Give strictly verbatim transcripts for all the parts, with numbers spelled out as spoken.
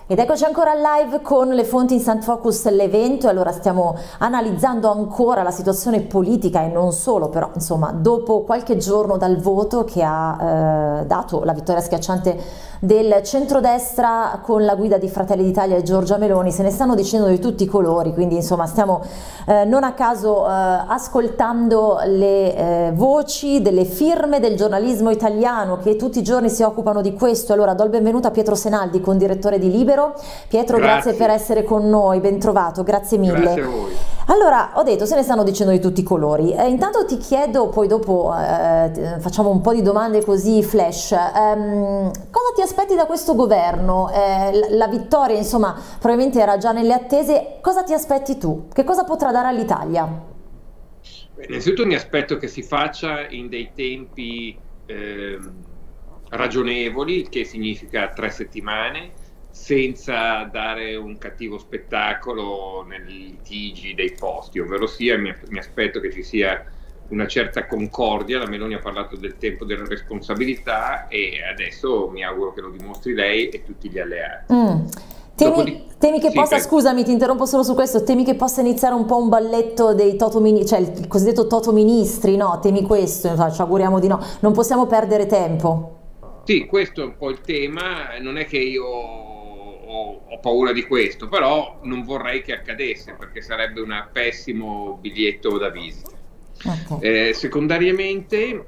Ed eccoci ancora live con le fonti Instant Focus, l'evento. Allora stiamo analizzando ancora la situazione politica e non solo, però insomma dopo qualche giorno dal voto che ha eh, dato la vittoria schiacciante del centrodestra con la guida di Fratelli d'Italia e Giorgia Meloni, se ne stanno dicendo di tutti i colori, quindi insomma stiamo eh, non a caso eh, ascoltando le eh, voci delle firme del giornalismo italiano che tutti i giorni si occupano di questo. Allora do il benvenuto a Pietro Senaldi, condirettore di Libero. Pietro, grazie. grazie per essere con noi, ben trovato, grazie mille. Grazie a voi. Allora, ho detto, se ne stanno dicendo di tutti i colori. Eh, intanto ti chiedo, poi dopo eh, facciamo un po' di domande così flash. Ehm, cosa ti aspetti da questo governo? Eh, la, la vittoria, insomma, probabilmente era già nelle attese. Cosa ti aspetti tu? Che cosa potrà dare all'Italia? Innanzitutto mi aspetto che si faccia in dei tempi eh, ragionevoli, il che significa tre settimane, senza dare un cattivo spettacolo nei litigi dei posti, ovvero sia mi, mi aspetto che ci sia una certa concordia. La Meloni ha parlato del tempo della responsabilità e adesso mi auguro che lo dimostri lei e tutti gli alleati. Mm. Temi, di... temi che sì, possa, per... scusami ti interrompo solo su questo, temi che possa iniziare un po' un balletto dei toto ministri, cioè il cosiddetto toto ministri, no? Temi questo, ci auguriamo di no, non possiamo perdere tempo. Sì, questo è un po' il tema, non è che io Ho, ho paura di questo, però non vorrei che accadesse perché sarebbe un pessimo biglietto da visita. Okay. Eh, secondariamente,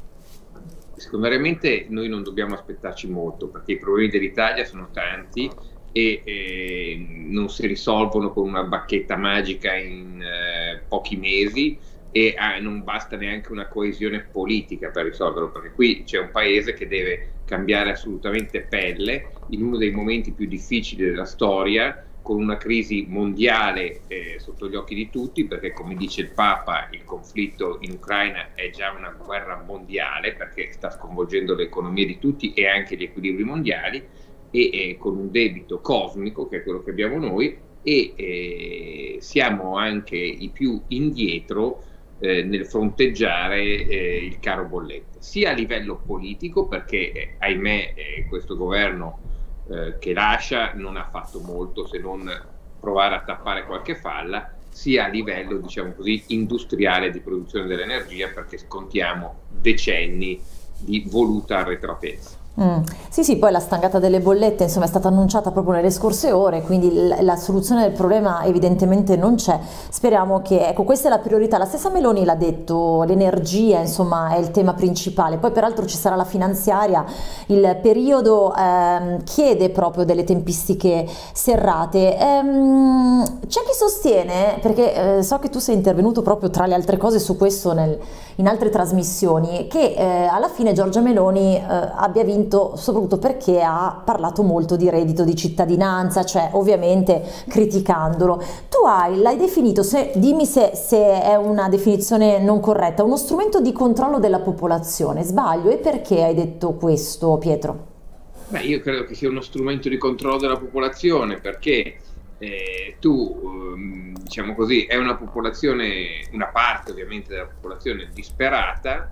secondariamente noi non dobbiamo aspettarci molto perché i problemi dell'Italia sono tanti e eh, non si risolvono con una bacchetta magica in eh, pochi mesi e ah, non basta neanche una coesione politica per risolverlo, perché qui c'è un paese che deve cambiare assolutamente pelle in uno dei momenti più difficili della storia, con una crisi mondiale eh, sotto gli occhi di tutti, perché come dice il Papa il conflitto in Ucraina è già una guerra mondiale perché sta sconvolgendo le economie di tutti e anche gli equilibri mondiali, e eh, con un debito cosmico che è quello che abbiamo noi, e eh, siamo anche i più indietro Eh, nel fronteggiare eh, il caro bollette, sia a livello politico perché eh, ahimè eh, questo governo eh, che lascia non ha fatto molto se non provare a tappare qualche falla, sia a livello, diciamo così, industriale di produzione dell'energia, perché scontiamo decenni di voluta arretratezza. Mm. Sì, sì, poi la stangata delle bollette insomma è stata annunciata proprio nelle scorse ore, quindi la, la soluzione del problema evidentemente non c'è. Speriamo che, ecco, questa è la priorità. La stessa Meloni l'ha detto, l'energia insomma è il tema principale, poi peraltro ci sarà la finanziaria, il periodo ehm, chiede proprio delle tempistiche serrate. Ehm, c'è chi sostiene, perché eh, so che tu sei intervenuto proprio tra le altre cose su questo nel, in altre trasmissioni, che eh, alla fine Giorgia Meloni eh, abbia vinto soprattutto perché ha parlato molto di reddito di cittadinanza, cioè ovviamente criticandolo. Tu hai, l'hai definito, se, dimmi se, se è una definizione non corretta, uno strumento di controllo della popolazione, sbaglio? E perché hai detto questo, Pietro? Beh, io credo che sia uno strumento di controllo della popolazione perché eh, tu, diciamo così, è una popolazione, una parte ovviamente della popolazione disperata,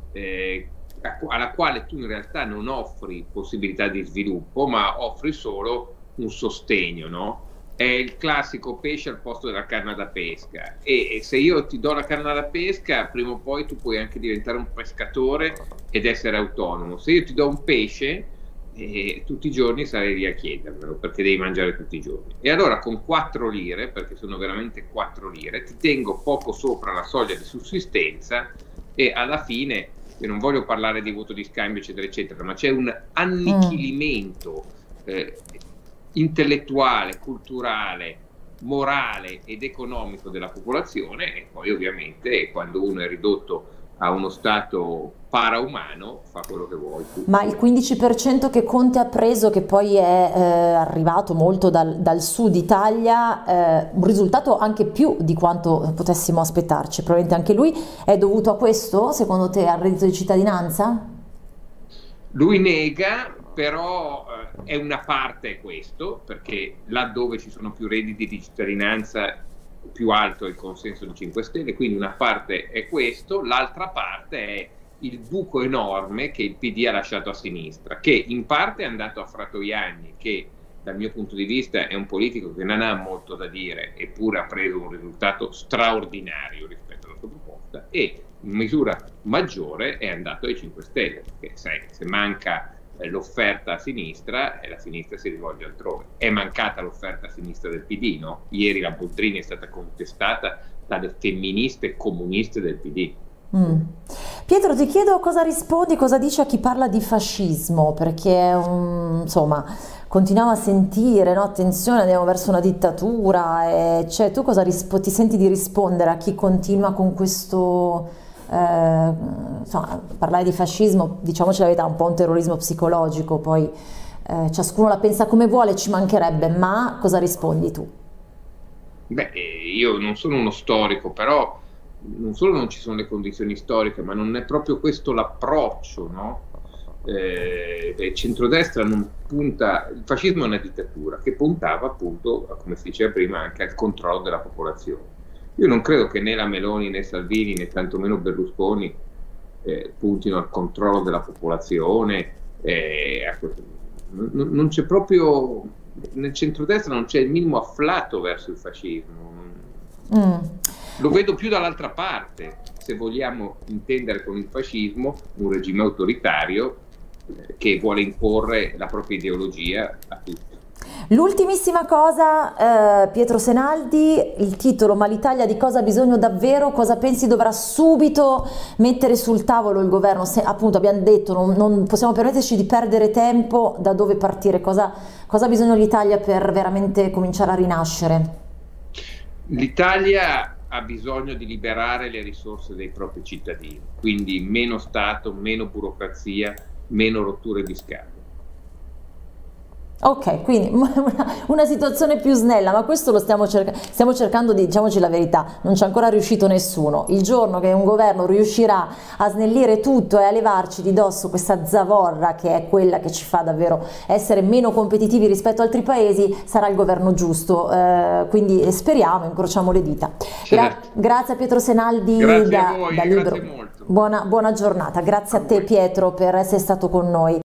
eh, alla quale tu in realtà non offri possibilità di sviluppo, ma offri solo un sostegno, no? È il classico pesce al posto della canna da pesca, e, e se io ti do la canna da pesca, prima o poi tu puoi anche diventare un pescatore ed essere autonomo. Se io ti do un pesce, eh, tutti i giorni sarai lì a chiedermelo, perché devi mangiare tutti i giorni. E allora con quattro lire, perché sono veramente quattro lire, ti tengo poco sopra la soglia di sussistenza e alla fine... Io non voglio parlare di voto di scambio eccetera eccetera, ma c'è un annichilimento eh, intellettuale, culturale, morale ed economico della popolazione, e poi ovviamente quando uno è ridotto a uno stato paraumano fa quello che vuoi. Ma il quindici per cento che Conte ha preso, che poi è eh, arrivato molto dal, dal sud Italia, eh, un risultato anche più di quanto potessimo aspettarci, probabilmente anche lui, è dovuto a questo, secondo te, al reddito di cittadinanza? Lui nega, però eh, è una parte è questo, perché laddove ci sono più redditi di cittadinanza più alto è il consenso di cinque Stelle, quindi una parte è questo, l'altra parte è il buco enorme che il P D ha lasciato a sinistra, che in parte è andato a Fratoianni, che dal mio punto di vista è un politico che non ha molto da dire, eppure ha preso un risultato straordinario rispetto alla sua proposta, e in misura maggiore è andato ai cinque Stelle, perché sai, se manca eh, l'offerta a sinistra, e la sinistra si rivolge altrove. È mancata l'offerta a sinistra del P D, no? Ieri la Boldrini è stata contestata dalle femministe comuniste del P D. Mm. Pietro, ti chiedo cosa rispondi, cosa dici a chi parla di fascismo, perché um, insomma continuiamo a sentire, no? Attenzione, andiamo verso una dittatura, e, cioè, tu cosa ti senti di rispondere a chi continua con questo, eh, insomma, parlare di fascismo, diciamoci la verità, è un po' un terrorismo psicologico, poi eh, ciascuno la pensa come vuole, ci mancherebbe, ma cosa rispondi tu? Beh, io non sono uno storico, però non solo non ci sono le condizioni storiche, ma non è proprio questo l'approccio, no? Eh, il centrodestra non punta, il fascismo è una dittatura che puntava appunto, come si diceva prima, anche al controllo della popolazione. Io non credo che né la Meloni né Salvini né tantomeno Berlusconi eh, puntino al controllo della popolazione, eh, non, non c'è proprio, nel centrodestra non c'è il minimo afflato verso il fascismo. Mm. Lo vedo più dall'altra parte, se vogliamo intendere con il fascismo un regime autoritario eh, che vuole imporre la propria ideologia a tutti. L'ultimissima cosa, eh, Pietro Senaldi, il titolo "Ma l'Italia di cosa ha bisogno davvero? Cosa pensi dovrà subito mettere sul tavolo il governo?" Se, appunto abbiamo detto, non, non possiamo permetterci di perdere tempo, da dove partire? Cosa, cosa ha bisogno l'Italia per veramente cominciare a rinascere? L'Italia ha bisogno di liberare le risorse dei propri cittadini, quindi meno Stato, meno burocrazia, meno rotture di scatole. Ok, quindi una, una situazione più snella, ma questo lo stiamo, cerca stiamo cercando di, diciamoci la verità, non c'è ancora riuscito nessuno. Il giorno che un governo riuscirà a snellire tutto e a levarci di dosso questa zavorra, che è quella che ci fa davvero essere meno competitivi rispetto ad altri paesi, sarà il governo giusto, eh, quindi speriamo, incrociamo le dita. Gra grazie a Pietro Senaldi, grazie da, a voi, da Libero. grazie molto. Buona, buona giornata, grazie a, a te Pietro per essere stato con noi.